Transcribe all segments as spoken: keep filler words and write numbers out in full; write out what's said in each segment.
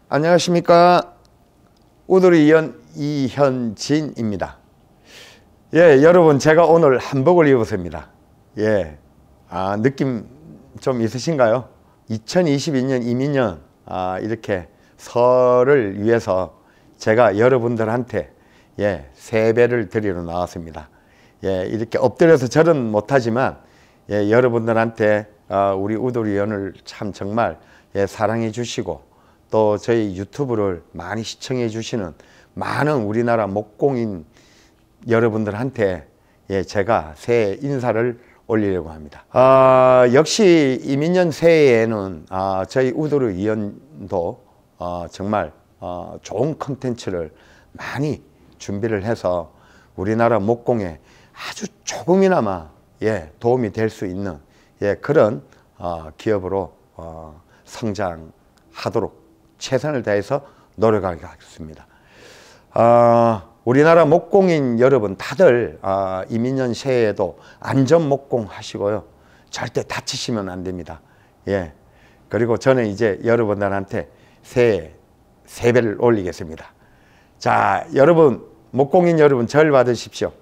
안녕하십니까. 우두리연 이현진입니다. 예, 여러분, 제가 오늘 한복을 입었습니다. 예, 아, 느낌 좀 있으신가요? 이천이십이 년 이민년 아, 이렇게 설을 위해서 제가 여러분들한테 예, 세배를 드리러 나왔습니다. 예, 이렇게 엎드려서 절은 못하지만 예, 여러분들한테 아, 우리 우두리연을 참 정말 예, 사랑해 주시고 또 저희 유튜브를 많이 시청해 주시는 많은 우리나라 목공인 여러분들한테 예, 제가 새해 인사를 올리려고 합니다. 아, 역시 이민년 새해에는 아, 저희 우두리연도 어, 정말 어, 좋은 컨텐츠를 많이 준비를 해서 우리나라 목공에 아주 조금이나마 예, 도움이 될 수 있는 예, 그런 어, 기업으로 어, 성장하도록 최선을 다해서 노력하겠습니다. 어, 우리나라 목공인 여러분 다들 어, 이민년 새해에도 안전 목공 하시고요. 절대 다치시면 안 됩니다. 예. 그리고 저는 이제 여러분들한테 새해 세배를 올리겠습니다. 자, 여러분, 목공인 여러분 절 받으십시오.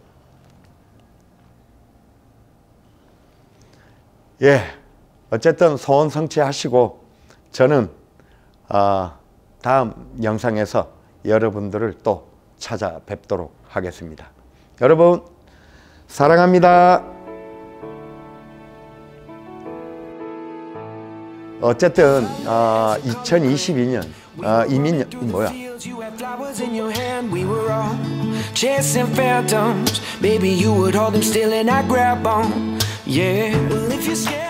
예. 어쨌든 소원 성취하시고 저는 어, 다음 영상에서 여러분들을 또 찾아뵙도록 하겠습니다. 여러분 사랑합니다. 어쨌든 어, 이천이십이 년 어, 이민년 뭐야? Chasing phantoms, baby, you would hold them still and I grab on. Yeah. Well, if you're scared